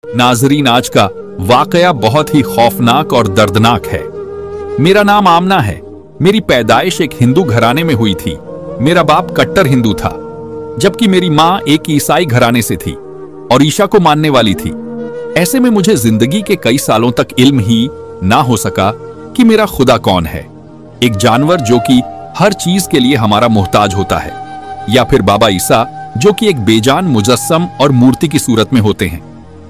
नाजरीन, आज का वाकया बहुत ही खौफनाक और दर्दनाक है। मेरा नाम आमना है। मेरी पैदाइश एक हिंदू घराने में हुई थी। मेरा बाप कट्टर हिंदू था, जबकि मेरी माँ एक ईसाई घराने से थी और ईशा को मानने वाली थी। ऐसे में मुझे जिंदगी के कई सालों तक इल्म ही ना हो सका कि मेरा खुदा कौन है। एक जानवर जो कि हर चीज के लिए हमारा मोहताज होता है, या फिर बाबा ईसा जो कि एक बेजान मुजस्सम और मूर्ति की सूरत में होते हैं।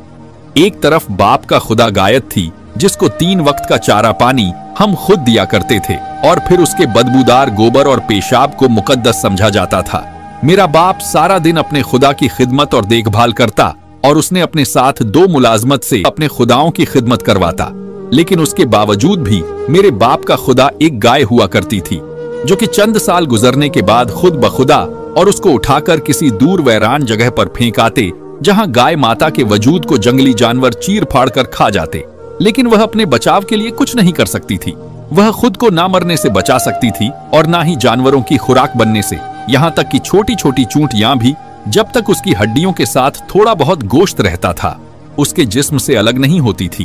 एक तरफ बाप का खुदा गायत थी, जिसको 3 वक्त का चारा पानी हम खुद दिया करते थे, और फिर उसके बदबूदार गोबर और पेशाब को मुकद्दस समझा जाता था। मेरा बाप सारा दिन अपने खुदा की खिदमत और देखभाल करता, और उसने अपने साथ 2 मुलाजमत से अपने खुदाओं की खिदमत करवाता। लेकिन उसके बावजूद भी मेरे बाप का खुदा एक गाय हुआ करती थी, जो कि चंद साल गुजरने के बाद खुद बखुदा और उसको उठाकर किसी दूर वैरान जगह पर फेंक आते, जहां गाय माता के वजूद को जंगली जानवर चीर फाड़ कर खा जाते। लेकिन वह अपने बचाव के लिए कुछ नहीं कर सकती थी। वह खुद को ना मरने से बचा सकती थी और ना ही जानवरों की खुराक बनने से। यहाँ तक कि छोटी छोटी चूंटियां भी, जब तक उसकी हड्डियों के साथ थोड़ा बहुत गोश्त रहता था, उसके जिस्म से अलग नहीं होती थी।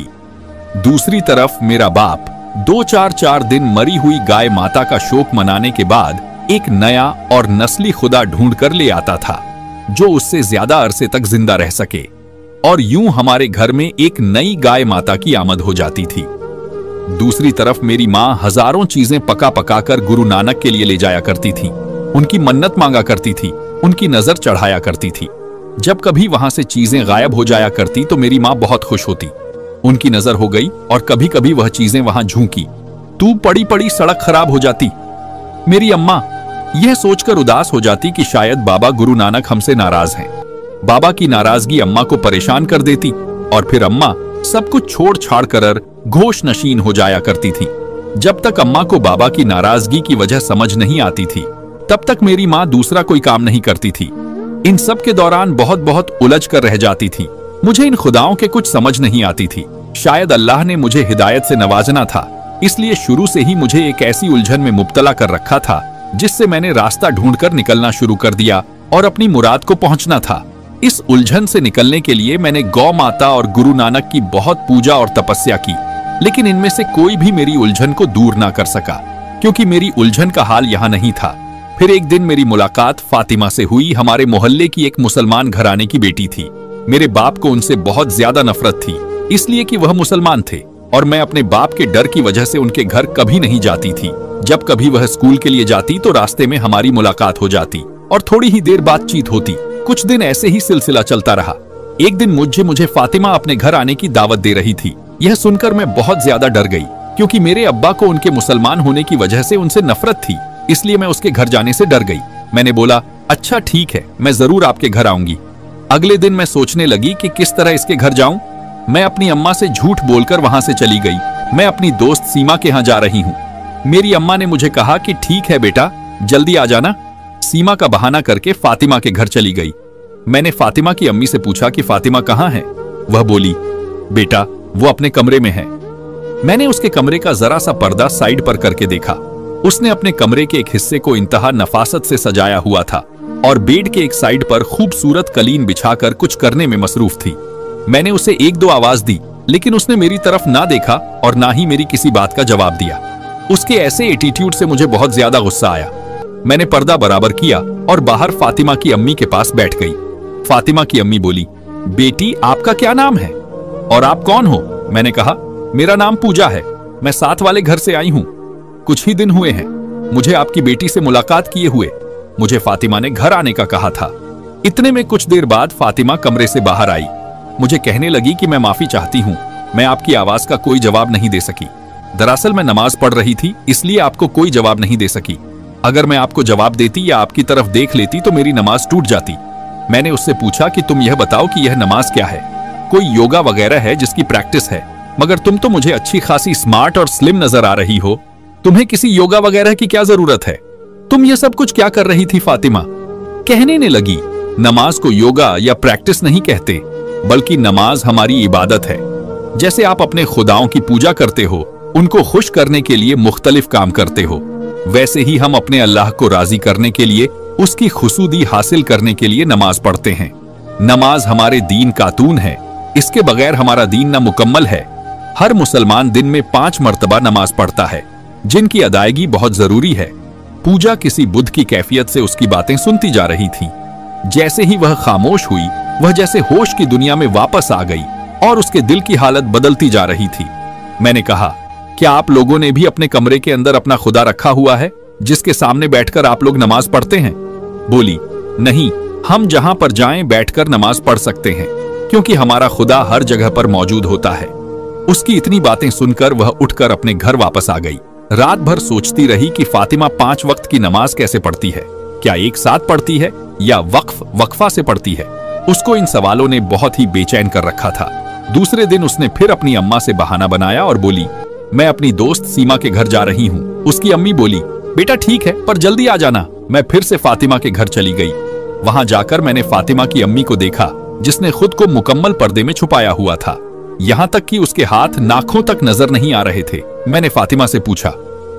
दूसरी तरफ मेरा बाप 2-4 दिन मरी हुई गाय माता का शोक मनाने के बाद एक नया और नस्ली खुदा ढूंढ कर ले आता था, जो उससे ज्यादा अरसे तक जिंदा रह सके। और यूं हमारे घर में एक नई गाय माता की आमद हो जाती थी। दूसरी तरफ मेरी माँ हजारों चीजें पका पका कर गुरु नानक के लिए ले जाया करती थी। उनकी मन्नत मांगा करती थी, उनकी नजर चढ़ाया करती थी। जब कभी वहां से चीजें गायब हो जाया करती तो मेरी माँ बहुत खुश होती। उनकी नजर हो गई और कभी कभी वह चीजें वहां झोंकी, तू पड़ी पड़ी सड़क खराब हो जाती। मेरी अम्मा यह सोचकर उदास हो जाती कि शायद बाबा गुरु नानक हमसे नाराज हैं। बाबा की नाराजगी अम्मा को परेशान कर देती, और फिर अम्मा सब कुछ छोड़ छाड़ कर घोष नशीन हो जाया करती थी। जब तक अम्मा को बाबा की नाराजगी की वजह समझ नहीं आती थी, तब तक मेरी माँ दूसरा कोई काम नहीं करती थी। इन सब के दौरान बहुत उलझ कर रह जाती थी। मुझे इन खुदाओं के कुछ समझ नहीं आती थी। शायद अल्लाह ने मुझे हिदायत से नवाजना था, इसलिए शुरू से ही मुझे एक ऐसी उलझन में मुब्तला कर रखा था, जिससे मैंने रास्ता ढूंढकर निकलना शुरू कर दिया और अपनी मुराद को पहुंचना था। इस उलझन से निकलने के लिए मैंने गौ माता और गुरु नानक की बहुत पूजा और तपस्या की, लेकिन इनमें से कोई भी मेरी उलझन को दूर ना कर सका, क्योंकि मेरी उलझन का हाल यहाँ नहीं था। फिर एक दिन मेरी मुलाकात फातिमा से हुई। हमारे मोहल्ले की एक मुसलमान घराने की बेटी थी। मेरे बाप को उनसे बहुत ज्यादा नफरत थी, इसलिए कि वह मुसलमान थे, और मैं अपने बाप के डर की वजह से उनके घर कभी नहीं जाती थी। जब कभी वह स्कूल के लिए जाती तो रास्ते में हमारी मुलाकात हो जाती और थोड़ी ही देर बातचीत होती। कुछ दिन ऐसे ही सिलसिला चलता रहा। एक दिन मुझे फातिमा अपने घर आने की दावत दे रही थी। यह सुनकर मैं बहुत ज्यादा डर गई, क्योंकि मेरे अब्बा को उनके मुसलमान होने की वजह से उनसे नफरत थी, इसलिए मैं उसके घर जाने से डर गई। मैंने बोला, अच्छा ठीक है, मैं जरूर आपके घर आऊंगी। अगले दिन मैं सोचने लगी कि किस तरह इसके घर जाऊं। मैं अपनी अम्मा से झूठ बोलकर वहां से चली गई। मैं अपनी दोस्त सीमा के यहाँ जा रही हूँ। मेरी अम्मा ने मुझे कहा कि ठीक है बेटा, जल्दी आ जाना। सीमा का बहाना करके फातिमा के घर चली गई। मैंने फातिमा की अम्मी से पूछा कि फातिमा कहाँ है। वह बोली, बेटा वो अपने कमरे में है। मैंने उसके कमरे का जरा सा पर्दा साइड पर करके देखा। उसने अपने कमरे के एक हिस्से को इंतहा नफासत से सजाया हुआ था और बेड के एक साइड पर खूबसूरत कलीन बिछाकर कुछ करने में मसरूफ थी। मैंने उसे 1-2 आवाज दी, लेकिन उसने मेरी तरफ ना देखा और ना ही मेरी किसी बात का जवाब दिया। उसके ऐसे एटीट्यूड से मुझे बहुत ज्यादा गुस्सा आया। मैंने पर्दा बराबर किया और बाहर फातिमा की अम्मी के पास बैठ गई। फातिमा की अम्मी बोली, बेटी आपका क्या नाम है और आप कौन हो? मैंने कहा, मेरा नाम पूजा है, मैं साथ वाले घर से आई हूँ। कुछ ही दिन हुए हैं मुझे आपकी बेटी से मुलाकात किए हुए। मुझे फातिमा ने घर आने का कहा था। इतने में कुछ देर बाद फातिमा कमरे से बाहर आई। मुझे कहने लगी कि मैं माफी चाहती हूँ, मैं आपकी आवाज का कोई जवाब नहीं दे सकी। दरअसल मैं नमाज पढ़ रही थी, इसलिए आपको कोई जवाब नहीं दे सकी। अगर मैं आपको जवाब देती या आपकी तरफ देख लेती तो मेरी नमाज टूट जाती। मैंने उससे पूछा कि तुम यह बताओ कि यह नमाज क्या है, कोई योगा वगैरह है जिसकी प्रैक्टिस है? मगर तुम तो मुझे अच्छी खासी स्मार्ट और स्लिम नजर आ रही हो, तुम्हें किसी योगा वगैरह की क्या जरूरत है? तुम ये सब कुछ क्या कर रही थी फातिमा? कहने ने लगी, नमाज को योगा या प्रैक्टिस नहीं कहते, बल्कि नमाज हमारी इबादत है। जैसे आप अपने खुदाओं की पूजा करते हो, उनको खुश करने के लिए मुख्तलिफ काम करते हो, वैसे ही हम अपने अल्लाह को राजी करने के लिए, उसकी खुसूदी हासिल करने के लिए नमाज पढ़ते हैं। नमाज हमारे दीन कातून है, इसके बगैर हमारा दीन ना मुकम्मल है। हर मुसलमान दिन में 5 मर्तबा नमाज पढ़ता है, जिनकी अदायगी बहुत जरूरी है। पूजा किसी बुद्ध की कैफियत से उसकी बातें सुनती जा रही थी। जैसे ही वह खामोश हुई, वह जैसे होश की दुनिया में वापस आ गई और उसके दिल की हालत बदलती जा रही थी। मैंने कहा, क्या आप लोगों ने भी अपने कमरे के अंदर अपना खुदा रखा हुआ है, जिसके सामने बैठकर आप लोग नमाज पढ़ते हैं? बोली, नहीं, हम जहां पर जाएं बैठकर नमाज पढ़ सकते हैं, क्योंकि हमारा खुदा हर जगह पर मौजूद होता है। उसकी इतनी बातें सुनकर वह उठकर अपने घर वापस आ गई। रात भर सोचती रही कि फातिमा 5 वक्त की नमाज कैसे पढ़ती है, क्या एक साथ पढ़ती है या वक्फा से पढ़ती है। उसको इन सवालों ने बहुत ही बेचैन कर रखा था। दूसरे दिन उसने फिर अपनी अम्मा से बहाना बनाया और बोली, मैं अपनी दोस्त सीमा के घर जा रही हूँ। उसकी अम्मी बोली, बेटा ठीक है, पर जल्दी आ जाना। मैं फिर से फातिमा के घर चली गई। वहां जाकर मैंने फातिमा की अम्मी को देखा, जिसने खुद को मुकम्मल पर्दे में छुपाया हुआ था। यहाँ तक कि उसके हाथ नाखों तक नजर नहीं आ रहे थे। मैंने फातिमा से पूछा,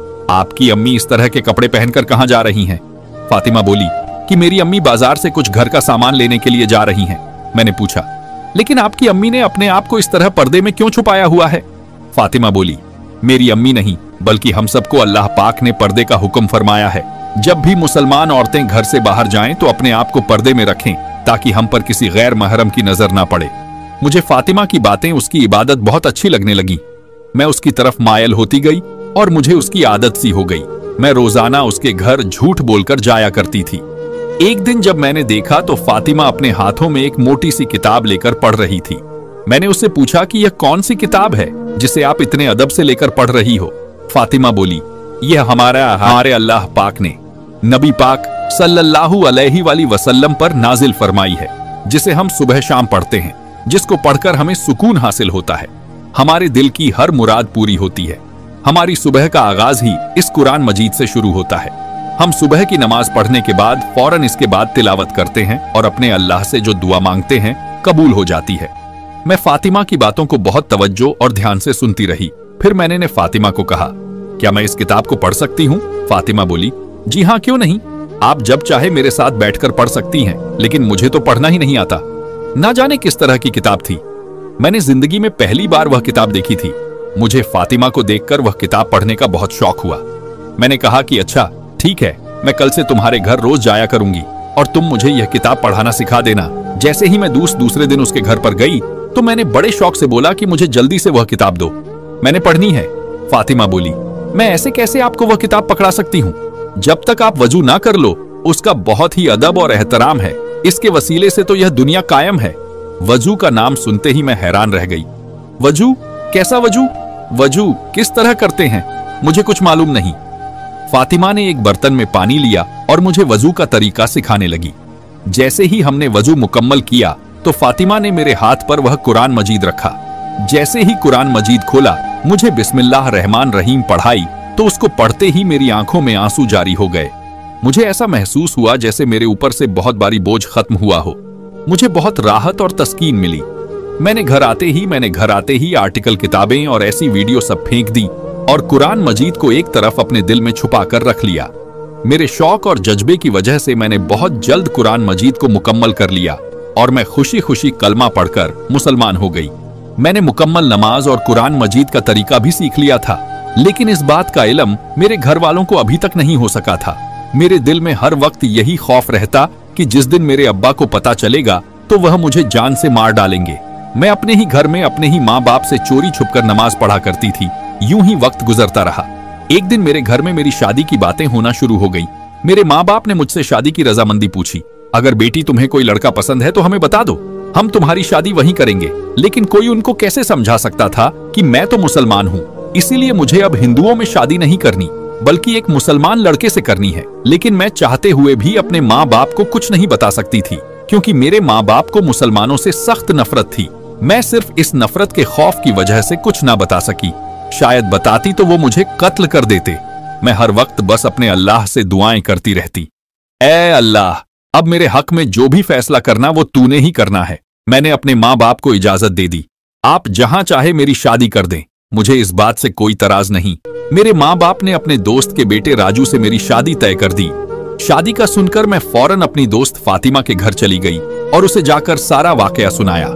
आपकी अम्मी इस तरह के कपड़े पहनकर कहाँ जा रही हैं? फातिमा बोली कि मेरी अम्मी बाजार से कुछ घर का सामान लेने के लिए जा रही हैं। मैंने पूछा, लेकिन आपकी अम्मी ने अपने आप को इस तरह पर्दे में क्यों छुपाया हुआ है? फातिमा बोली, मेरी अम्मी नहीं, बल्कि हम सबको अल्लाह पाक ने पर्दे का हुक्म फरमाया है। जब भी मुसलमान औरतें घर से बाहर जाएं तो अपने आप को पर्दे में रखें, ताकि हम पर किसी गैर महरम की नजर ना पड़े। मुझे फातिमा की बातें, उसकी इबादत बहुत अच्छी लगने लगी। मैं उसकी तरफ मायल होती गई और मुझे उसकी आदत सी हो गई। मैं रोजाना उसके घर झूठ बोलकर जाया करती थी। एक दिन जब मैंने देखा तो फातिमा अपने हाथों में एक मोटी सी किताब लेकर पढ़ रही थी। मैंने उससे पूछा कि यह कौन सी किताब है जिसे आप इतने अदब से लेकर पढ़ रही हो? फातिमा बोली, यह हमारे अल्लाह पाक ने नबी पाक सल्लल्लाहु अलैहि वसल्लम पर नाजिल फरमाई है, जिसे हम सुबह शाम पढ़ते हैं, जिसको पढ़कर हमें सुकून हासिल होता है, हमारे दिल की हर मुराद पूरी होती है। हमारी सुबह का आगाज ही इस कुरान मजीद से शुरू होता है। हम सुबह की नमाज पढ़ने के बाद फौरन इसके बाद तिलावत करते हैं और अपने अल्लाह से जो दुआ मांगते हैं कबूल हो जाती है। मैं फातिमा की बातों को बहुत तवज्जो और ध्यान से सुनती रही। फिर मैंने फातिमा को कहा, क्या मैं इस किताब को पढ़ सकती हूँ? फातिमा बोली, जी हाँ, क्यों नहीं, आप जब चाहे मेरे साथ बैठकर पढ़ सकती हैं, लेकिन मुझे तो पढ़ना ही नहीं आता। ना जाने किस तरह की किताब थी। मैंने जिंदगी में पहली बार वह किताब देखी थी। मुझे फातिमा को देखकर वह किताब पढ़ने का बहुत शौक हुआ। मैंने कहा कि अच्छा ठीक है, मैं कल से तुम्हारे घर रोज जाया करूंगी और तुम मुझे यह किताब पढ़ाना सिखा देना। जैसे ही मैं दूसरे दिन उसके घर पर गई तो मैंने बड़े शौक से बोला कि मुझे जल्दी से वह किताब दो, मैंने पढ़नी है। फातिमा बोली, मैं ऐसे कैसे आपको वह किताब पकड़ा सकती हूँ? जब तक आप वजू ना कर लो, उसका बहुत ही अदब और एहतराम है। इसके वसीले से तो यह दुनिया कायम है। वजू का नाम सुनते ही मैं हैरान रह गई। वजू? कैसा वजू? वजू किस तरह करते हैं? मुझे कुछ मालूम नहीं। फातिमा ने एक बर्तन में पानी लिया और मुझे वजू का तरीका सिखाने लगी। जैसे ही हमने वजू मुकम्मल किया तो फातिमा ने मेरे हाथ पर वह कुरान मजीद रखा। जैसे ही कुरान मजीद खोला, मुझे बिस्मिल्लाह रहमान रहीम पढ़ाई तो उसको पढ़ते ही मेरी आंखों में आंसू जारी हो गए। मुझे ऐसा महसूस हुआ जैसे मेरे ऊपर से बहुत भारी बोझ खत्म हुआ हो। मुझे बहुत राहत और तस्कीन मिली। मैंने घर आते ही आर्टिकल, किताबें और ऐसी वीडियो सब फेंक दी और कुरान मजीद को एक तरफ अपने दिल में छुपा कर रख लिया। मेरे शौक और जज्बे की वजह से मैंने बहुत जल्द कुरान मजीद को मुकम्मल कर लिया और मैं खुशी खुशी कलमा पढ़कर मुसलमान हो गई। मैंने मुकम्मल नमाज और कुरान मजीद का तरीका भी सीख लिया था, लेकिन इस बात का इल्म मेरे घर वालों को अभी तक नहीं हो सका था। मेरे दिल में हर वक्त यही खौफ रहता कि जिस दिन मेरे अब्बा को पता चलेगा तो वह मुझे जान से मार डालेंगे। मैं अपने ही घर में अपने ही माँ बाप से चोरी छुपकर नमाज पढ़ा करती थी। यूं ही वक्त गुजरता रहा। एक दिन मेरे घर में मेरी शादी की बातें होना शुरू हो गई। मेरे माँ बाप ने मुझसे शादी की रजामंदी पूछी। अगर बेटी तुम्हें कोई लड़का पसंद है तो हमें बता दो, हम तुम्हारी शादी वहीं करेंगे। लेकिन कोई उनको कैसे समझा सकता था कि मैं तो मुसलमान हूँ, इसीलिए मुझे अब हिंदुओं में शादी नहीं करनी बल्कि एक मुसलमान लड़के से करनी है। लेकिन मैं चाहते हुए भी अपने माँ बाप को कुछ नहीं बता सकती थी, क्योंकि मेरे माँ बाप को मुसलमानों से सख्त नफरत थी। मैं सिर्फ इस नफरत के खौफ की वजह से कुछ ना बता सकी। शायद बताती तो वो मुझे कत्ल कर देते। मैं हर वक्त बस अपने अल्लाह से दुआएं करती रहती, ऐ अल्लाह, अब मेरे हक में जो भी फैसला करना वो तूने ही करना है। मैंने अपने माँ बाप को इजाजत दे दी, आप जहां चाहे मेरी शादी कर दें, मुझे इस बात से कोई तराज नहीं। मेरे माँ बाप ने अपने दोस्त के बेटे राजू से मेरी शादी तय कर दी। शादी का सुनकर मैं फौरन अपनी दोस्त फातिमा के घर चली गई और उसे जाकर सारा वाकया सुनाया।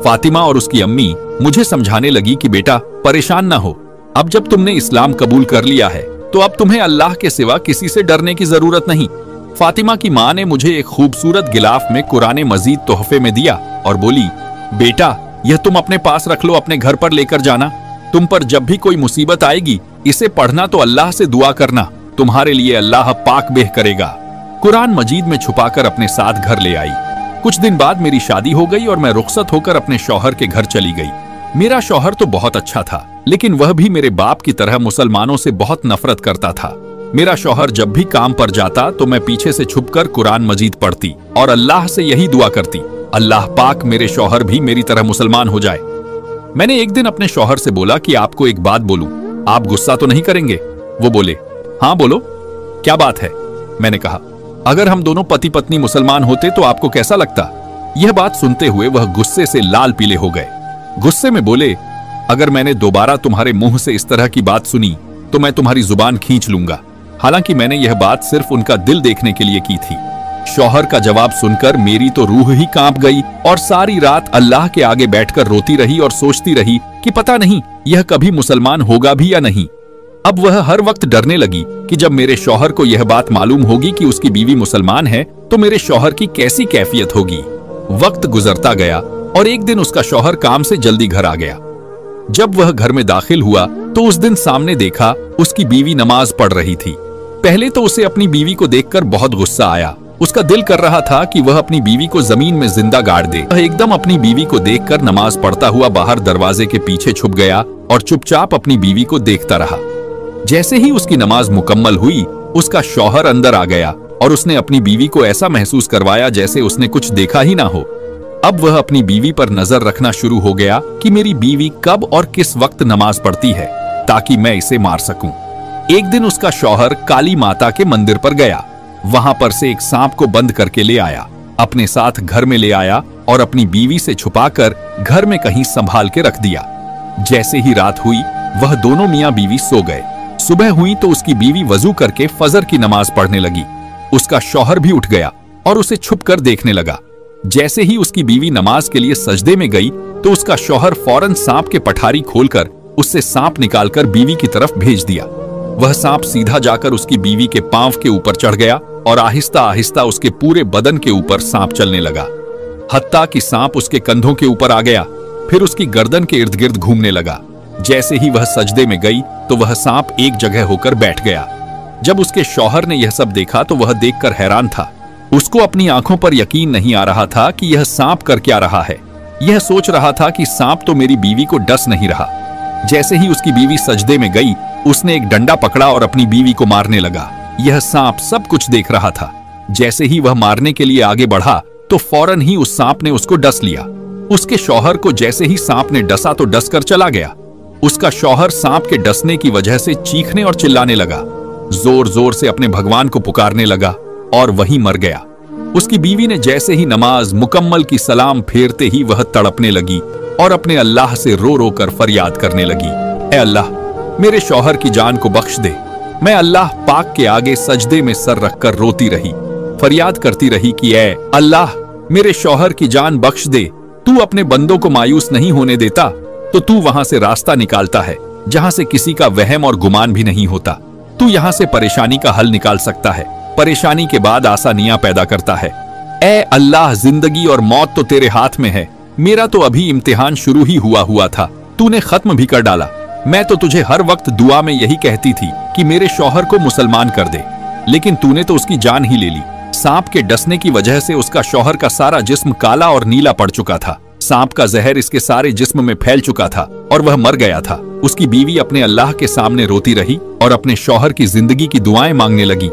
फातिमा और उसकी अम्मी मुझे समझाने लगी कि बेटा परेशान ना हो, अब जब तुमने इस्लाम कबूल कर लिया है तो अब तुम्हें अल्लाह के सिवा किसी से डरने की जरूरत नहीं। फातिमा की माँ ने मुझे एक खूबसूरत गिलाफ में कुरान मजीद तोहफे में दिया और बोली, बेटा यह तुम अपने पास रख लो, अपने घर पर लेकर जाना। तुम पर जब भी कोई मुसीबत आएगी इसे पढ़ना तो अल्लाह से दुआ करना, तुम्हारे लिए अल्लाह पाक बेह करेगा। कुरान मजीद में छुपाकर अपने साथ घर ले आई। कुछ दिन बाद मेरी शादी हो गई और मैं रुखसत होकर अपने शौहर के घर चली गई। मेरा शौहर तो बहुत अच्छा था, लेकिन वह भी मेरे बाप की तरह मुसलमानों से बहुत नफरत करता था। मेरा शौहर जब भी काम पर जाता तो मैं पीछे से छुपकर कुरान मजीद पढ़ती और अल्लाह से यही दुआ करती, अल्लाह पाक मेरे शौहर भी मेरी तरह मुसलमान हो जाए। मैंने एक दिन अपने शौहर से बोला कि आपको एक बात बोलूं, आप गुस्सा तो नहीं करेंगे? वो बोले, हाँ बोलो, क्या बात है? मैंने कहा, अगर हम दोनों पति पत्नी मुसलमान होते तो आपको कैसा लगता? यह बात सुनते हुए वह गुस्से से लाल पीले हो गए। गुस्से में बोले, अगर मैंने दोबारा तुम्हारे मुंह से इस तरह की बात सुनी तो मैं तुम्हारी जुबान खींच लूंगा। हालांकि मैंने यह बात सिर्फ उनका दिल देखने के लिए की थी। शौहर का जवाब सुनकर मेरी तो रूह ही कांप गई और सारी रात अल्लाह के आगे बैठकर रोती रही और सोचती रही कि पता नहीं यह कभी मुसलमान होगा भी या नहीं। अब वह हर वक्त डरने लगी कि जब मेरे शौहर को यह बात मालूम होगी कि उसकी बीवी मुसलमान है तो मेरे शौहर की कैसी कैफियत होगी। वक्त गुजरता गया और एक दिन उसका शौहर काम से जल्दी घर आ गया। जब वह घर में दाखिल हुआ तो उस दिन सामने देखा उसकी बीवी नमाज पढ़ रही थी। पहले तो उसे अपनी बीवी को देखकर बहुत गुस्सा आया। उसका दिल कर रहा था कि वह अपनी बीवी को जमीन में जिंदा गाड़ दे। वह एकदम अपनी बीवी को देखकर नमाज पढ़ता हुआ बाहर दरवाजे के पीछे छुप गया और चुपचाप अपनी बीवी को देखता रहा। जैसे ही उसकी नमाज मुकम्मल हुई उसका शौहर अंदर आ गया और उसने अपनी बीवी को ऐसा महसूस करवाया जैसे उसने कुछ देखा ही ना हो। अब वह अपनी बीवी पर नजर रखना शुरू हो गया कि मेरी बीवी कब और किस वक्त नमाज पढ़ती है ताकि मैं इसे मार सकूं। एक दिन उसका शौहर काली माता के मंदिर पर गया। वहां पर से एक सांप को बंद करके ले आया, अपने साथ घर में ले आया और अपनी बीवी से छुपाकर घर में कहीं संभाल के रख दिया। जैसे ही रात हुई वह दोनों मियां बीवी सो गए। सुबह हुई तो उसकी बीवी वजू करके फजर की नमाज पढ़ने लगी। उसका शौहर भी उठ गया और उसे छुपकर देखने लगा। जैसे ही उसकी बीवी नमाज के लिए सजदे में गई तो उसका शौहर फौरन सांप के पठारी खोलकर उससे सांप निकालकर बीवी की तरफ भेज दिया। वह सांप सीधा जाकर उसकी बीवी के पांव के ऊपर चढ़ गया और आहिस्ता आहिस्ता उसके पूरे बदन के ऊपर सांप चलने लगा, हत्ता कि सांप उसके कंधों के ऊपर आ गया, फिर उसकी गर्दन के इर्द गिर्द घूमने लगा। जैसे ही वह सजदे में गई तो वह सांप एक जगह होकर बैठ गया। जब उसके शौहर ने यह सब देखा तो वह देखकर हैरान था। उसको अपनी आंखों पर यकीन नहीं आ रहा था कि यह सांप कर क्या रहा है। यह सोच रहा था कि सांप तो मेरी बीवी को डस नहीं रहा। जैसे ही उसकी बीवी सजदे में गई उसने एक डंडा पकड़ा और अपनी बीवी को मारने लगा। यह सांप सब कुछ देख रहा था। जैसे ही वह मारने के लिए आगे बढ़ा तो फौरन ही उस सांप ने उसको डस लिया। उसके शौहर को जैसे ही सांप ने डसा तो डस कर चला गया। उसका शौहर सांप के डसने की वजह से चीखने और चिल्लाने लगा, जोर जोर से अपने भगवान को पुकारने लगा और वहीं मर गया। उसकी बीवी ने जैसे ही नमाज मुकम्मल की सलाम फेरते ही वह तड़पने लगी और अपने अल्लाह से रो रो कर फरियाद करने लगी, ऐ अल्लाह मेरे शौहर की जान को बख्श दे। मैं अल्लाह पाक के आगे सजदे में सर रखकर रोती रही, फरियाद करती रही कि ऐ अल्लाह मेरे शौहर की जान बख्श दे। तू अपने बंदों को मायूस नहीं होने देता तो तू वहां से रास्ता निकालता है जहां से किसी का वहम और गुमान भी नहीं होता। तू यहां से परेशानी का हल निकाल सकता है, परेशानी के बाद आसानियां पैदा करता है। ऐ अल्लाह जिंदगी और मौत तो तेरे हाथ में है। मेरा तो अभी इम्तिहान शुरू ही हुआ था, तूने खत्म भी कर डाला। मैं तो तुझे हर वक्त दुआ में यही कहती थी कि मेरे शौहर को मुसलमान कर दे, लेकिन तूने तो उसकी जान ही ले ली। सांप के डसने की वजह से उसका शौहर का सारा जिस्म काला और नीला पड़ चुका था। सांप का जहर इसके सारे जिस्म में फैल चुका था और वह मर गया था। उसकी बीवी अपने अल्लाह के सामने रोती रही और अपने शौहर की जिंदगी की दुआएं मांगने लगी।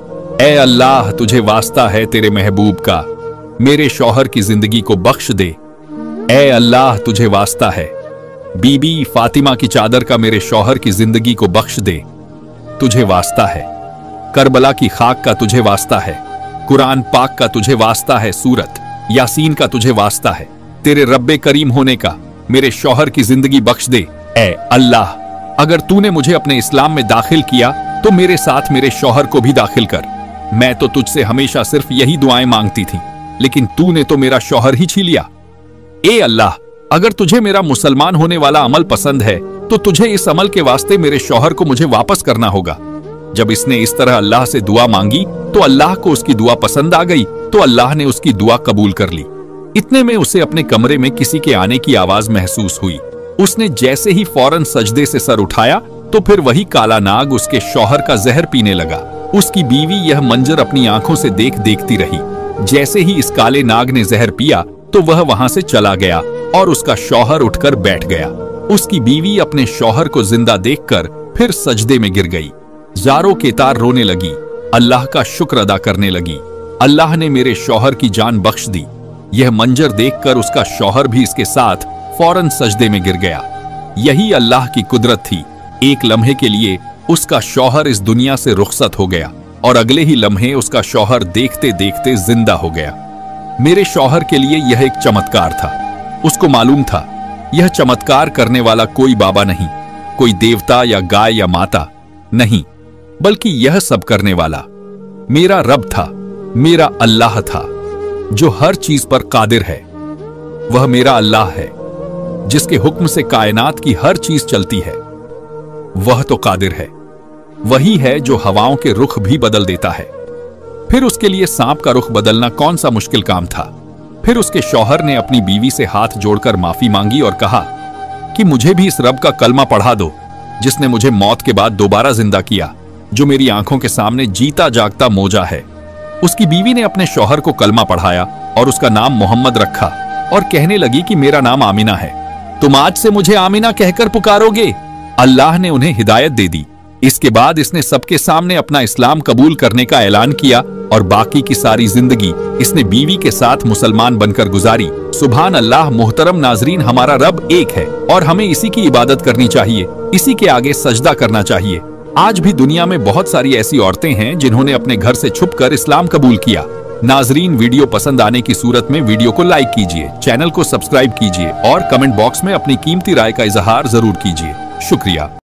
ऐ अल्लाह तुझे वास्ता है तेरे महबूब का, मेरे शौहर की जिंदगी को बख्श दे। ऐ अल्लाह तुझे वास्ता है बीबी फातिमा की चादर का मेरे शौहर की जिंदगी को बख्श दे। तुझे वास्ता है करबला की खाक का, तुझे वास्ता है कुरान पाक का, तुझे वास्ता है सूरत यासीन का, तुझे वास्ता है तेरे रब्बे करीम होने का, मेरे शौहर की जिंदगी बख्श दे। ऐ अल्लाह अगर तूने मुझे अपने इस्लाम में दाखिल किया तो मेरे साथ मेरे शौहर को भी दाखिल कर। मैं तो तुझसे हमेशा सिर्फ यही दुआएं मांगती थी, लेकिन तूने तो मेरा शौहर ही छीन लिया। ए अल्लाह अगर तुझे मेरा मुसलमान होने वाला अमल पसंद है तो तुझे इस अमल के वास्ते मेरे शौहर को मुझे वापस करना होगा। जब इसने इस तरह अल्लाह से दुआ मांगी तो अल्लाह को उसकी दुआ पसंद आ गई, तो अल्लाह ने उसकी दुआ कबूल कर ली। इतने में उसे अपने कमरे में किसी के आने की आवाज महसूस हुई। उसने जैसे ही फौरन सजदे से सर उठाया तो फिर वही काला नाग उसके शौहर का जहर पीने लगा। उसकी बीवी यह मंजर अपनी आंखों से देखती रही। जैसे ही इस काले नाग ने जहर पिया तो वह वहां से चला गया और उसका शौहर उठकर बैठ गया। उसकी बीवी अपने शौहर को जिंदा देखकर फिर सजदे में गिर गई। जारो के तार रोने लगी, अल्लाह का शुक्र अदा करने लगी। अल्लाह ने मेरे शौहर की जान बख्श दी। यह मंजर देखकर उसका शौहर भी इसके साथ फौरन सजदे में गिर गया। यही अल्लाह की कुदरत थी। एक लम्हे के लिए उसका शौहर इस दुनिया से रुखसत हो गया और अगले ही लम्हे उसका शौहर देखते देखते जिंदा हो गया। मेरे शौहर के लिए यह एक चमत्कार था। उसको मालूम था यह चमत्कार करने वाला कोई बाबा नहीं, कोई देवता या गाय या माता नहीं, बल्कि यह सब करने वाला मेरा रब था, मेरा अल्लाह था जो हर चीज पर कादिर है। वह मेरा अल्लाह है जिसके हुक्म से कायनात की हर चीज चलती है। वह तो कादिर है, वही है जो हवाओं के रुख भी बदल देता है। फिर उसके लिए सांप का रुख बदलना कौन सा मुश्किल काम था। फिर उसके शौहर ने अपनी बीवी से हाथ जोड़कर माफी मांगी और कहा कि मुझे भी इस रब का कलमा पढ़ा दो जिसने मुझे मौत के बाद दोबारा जिंदा किया, जो मेरी आंखों के सामने जीता जागता मौजा है। उसकी बीवी ने अपने शौहर को कलमा पढ़ाया और उसका नाम मोहम्मद रखा और कहने लगी कि मेरा नाम आमिना है, तुम आज से मुझे आमिना कहकर पुकारोगे। अल्लाह ने उन्हें हिदायत दे दी। इसके बाद इसने सबके सामने अपना इस्लाम कबूल करने का ऐलान किया और बाकी की सारी जिंदगी इसने बीवी के साथ मुसलमान बनकर गुजारी। सुभान अल्लाह। मोहतरम नाजरीन, हमारा रब एक है और हमें इसी की इबादत करनी चाहिए, इसी के आगे सजदा करना चाहिए। आज भी दुनिया में बहुत सारी ऐसी औरतें हैं जिन्होंने अपने घर से छुपकर इस्लाम कबूल किया। नाजरीन, वीडियो पसंद आने की सूरत में वीडियो को लाइक कीजिए, चैनल को सब्सक्राइब कीजिए और कमेंट बॉक्स में अपनी कीमती राय का इजहार जरूर कीजिए। शुक्रिया।